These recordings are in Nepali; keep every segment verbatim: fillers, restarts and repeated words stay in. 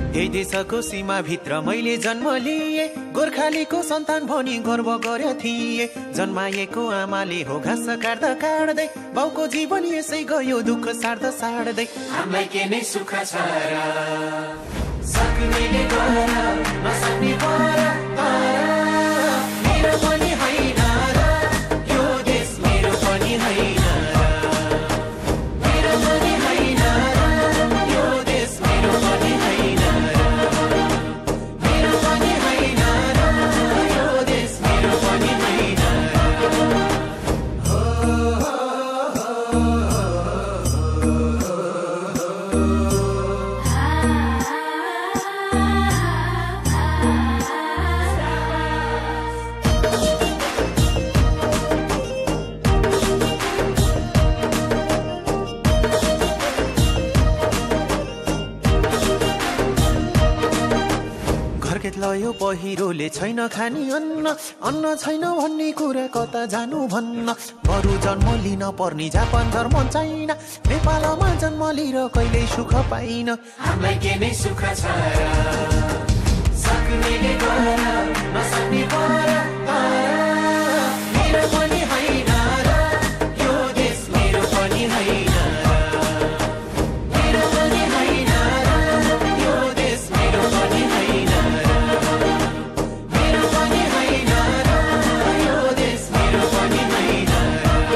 यही देशको सीमा भित्र मैले जन्म लिए, गोर्खालीको सन्तान भनी गर्व गरे थिए। जन्माएको आमाले हो घाँस काट्दा काट्दै, बाउको जीवन यसै गयो दुःख सार्दा सार्दै। हामीलाई के नै सुख छ र, सक्नेले गर नसक्ने पर मेरो पनि होइन र, यो देश मेरो पनि होइन र, मेरो पनि होइन र, यो देश मेरो पनि होइन र, मेरो पनि होइन र, यो देश मेरो पनि होइन र। हो घरकेट लयो पहिरोले छैन खानी अन्न, अन्न छैन भन्ने कुरा कता जानु भन्न। बरु जन्म लिन पर्ने जापान धर्म छैन, नेपालमा जन्म लिएर कहिल्यै सुख पाइन। हामीलाई के नै सुख छ र, सक्नेले गर नसक्ने पर मेरो पनि होइन र, यो देश मेरो पनि होइन र, मेरो पनि होइन र, यो देश मेरो पनि होइन र, मेरो पनि होइन र, यो देश मेरो पनि होइन र।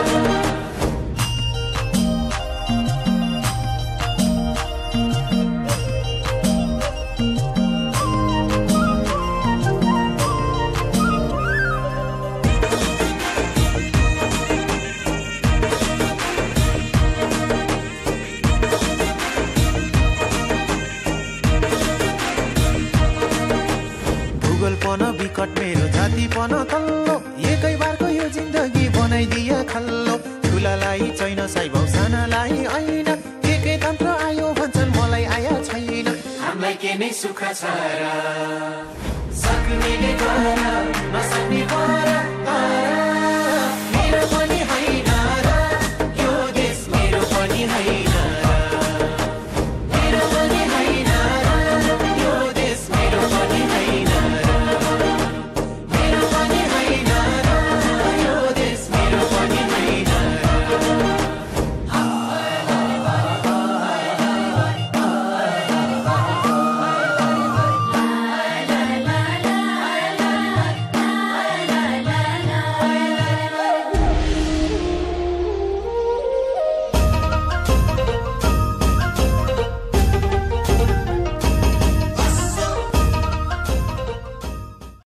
भूगोलपन विकट मेरो जातिपन तल्लो, एकै बारको यो जिन्दगी बनाइदिए खल्लो। ठुलालाई छैन साइबाउ सानालाई ऐन, एकै तन्त्र आयो भन्छन् मलाई आया छैन। हामीलाई के नै सुख छ र, सक्नेले गर